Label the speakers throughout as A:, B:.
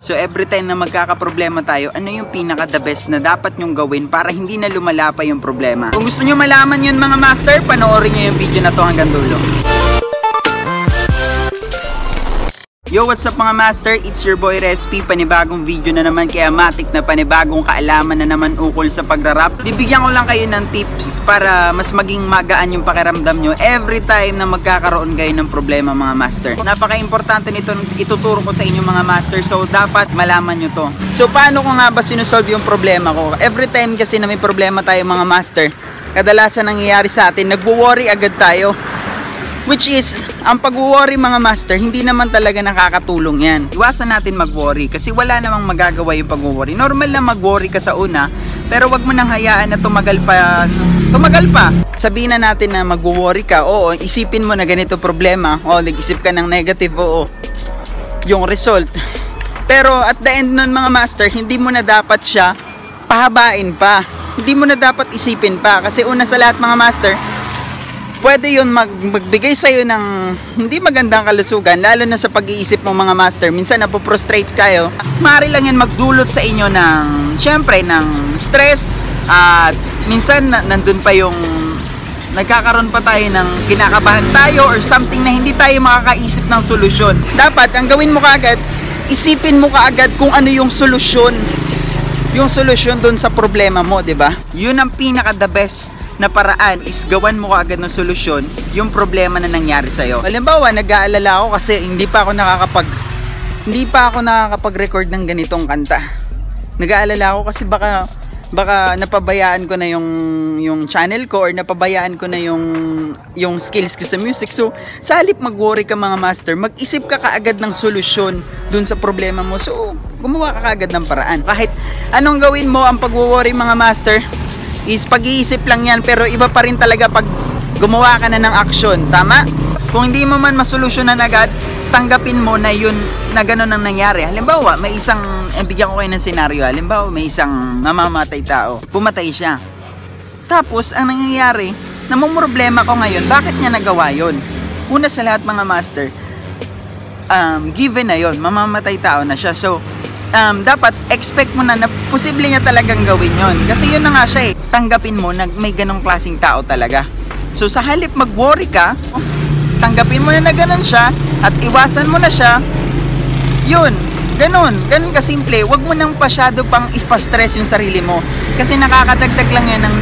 A: So every time na magkakaproblema tayo, ano yung pinaka the best na dapat nyong gawin para hindi na lumala pa yung problema? Kung gusto nyo malaman yun mga master, panoorin nyo yung video na to hanggang dulo. Yo, what's up mga master? It's your boy RESPI. Panibagong video na naman, kaya matik na panibagong kaalaman na naman ukol sa pagrarap. Bibigyan ko lang kayo ng tips para mas maging magaan yung pakiramdam nyo every time na magkakaroon kayo ng problema mga master. Napaka-importante nito, ituturo ko sa inyo mga master, so dapat malaman nyo to. So paano ko nga ba sinusolve yung problema ko? Every time kasi na may problema tayo mga master, kadalasan nangyayari sa atin, nagwo-worry agad tayo. Which is, ang pag-worry mga master, hindi naman talaga nakakatulong yan. Iwasan natin mag-worry kasi wala namang magagawa yung pag-worry. Normal na mag-worry ka sa una, pero wag mo nang hayaan na tumagal pa. Sabihin na natin na mag-worry ka, oo, isipin mo na ganito problema, oo, nag-isip ka ng negative, oo, yung result. Pero at the end nun mga master, hindi mo na dapat siya pahabain pa. Hindi mo na dapat isipin pa. Kasi una sa lahat mga master, pwede yun magbigay sa'yo ng hindi magandang kalusugan, lalo na sa pag-iisip mo mga master. Minsan napoprostrate kayo. Maaari lang yan magdulot sa inyo ng, syempre, ng stress. At minsan nandun pa yung nagkakaroon pa tayo ng kinakabahan tayo or something na hindi tayo makakaisip ng solusyon. Dapat, ang gawin mo kaagad, isipin mo kaagad kung ano yung solusyon. Yung solusyon dun sa problema mo, diba? Yun ang pinaka the best na paraan is gawan mo kaagad ng solusyon yung problema na nangyari sa'yo. Halimbawa, nag-aalala ako kasi hindi pa ako nakakapag-record ng ganitong kanta. Nag-aalala ako kasi baka napabayaan ko na yung channel ko or napabayaan ko na yung skills ko sa music. So, sa halip mag-worry ka mga master, mag-isip ka kaagad ng solusyon dun sa problema mo. So, gumawa ka kaagad ng paraan. Kahit anong gawin mo, ang pag-worry mga master is pag-iisip lang yan, pero iba pa rin talaga pag gumawa ka na ng action, tama? Kung hindi mo man masolusyonan agad, tanggapin mo na yun, na gano'n ang nangyari. Halimbawa, may isang, bigyan ko kayo ng senaryo, halimbawa may isang namamatay tao, pumatay siya. Tapos, ang nangyayari, namumroblema ko ngayon, bakit niya nagawa yun? Una sa lahat mga master, given na yun, mamamatay tao na siya, so dapat expect mo na posible niya talagang gawin yon. Kasi yun na nga siya eh. Tanggapin mo na may ganong klaseng tao talaga. So sa halip mag-worry ka, tanggapin mo na ganon siya at iwasan mo na siya. Yun, ganon kasimple. Huwag mo nang pasyado pang ipa-stress yung sarili mo. Kasi nakakadagdag lang yan ng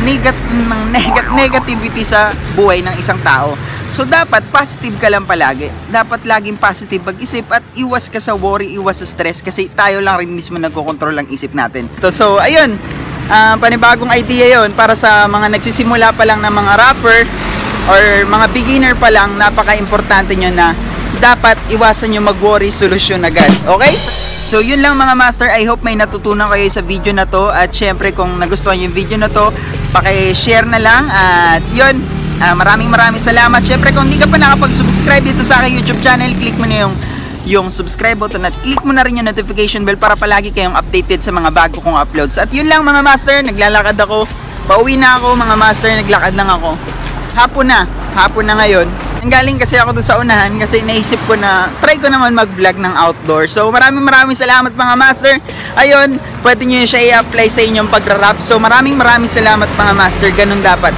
A: negativity sa buhay ng isang tao. So dapat positive ka lang palagi. Dapat laging positive mag-isip at iwas ka sa worry, iwas sa stress kasi tayo lang rin mismo nagkokontrol ang isip natin. So ayun, panibagong idea yon para sa mga nagsisimula pa lang na mga rapper or mga beginner pa lang. Napaka-importante nyo na dapat iwasan nyo mag-worry, solusyon agad. Okay? So yun lang mga master, I hope may natutunan kayo sa video na to. At syempre kung nagustuhan yung video na to, paki-share na lang. At yun, maraming salamat. Syempre kung hindi ka pa nakapag-subscribe dito sa aking YouTube channel, click mo na yung subscribe button at click mo na rin yung notification bell para palagi kayong updated sa mga bago kong uploads. At yun lang mga master, naglalakad ako. Pauwi na ako mga master, naglakad lang ako. Hapon na ngayon. Nanggaling kasi ako doon sa unahan kasi naisip ko na try ko naman mag-vlog ng outdoor. So maraming salamat mga master. Ayun, pwede nyo siya i-apply sa inyong pagra-rap. So maraming salamat mga master. Ganun dapat.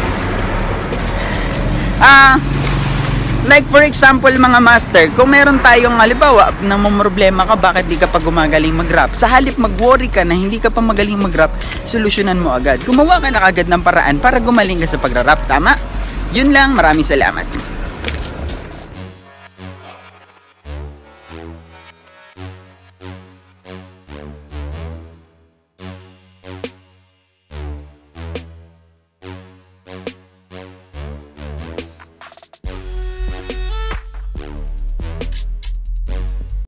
A: Like for example mga master, kung meron tayong halimbawa nang problema ka, bakit di ka pa gumagaling mag-rap? Sa halip mag-worry ka na hindi ka pa magaling mag-rap, solusyonan mo agad. Gumawa ka na agad ng paraan para gumaling ka sa pagra-rap, tama? Yun lang, maraming salamat.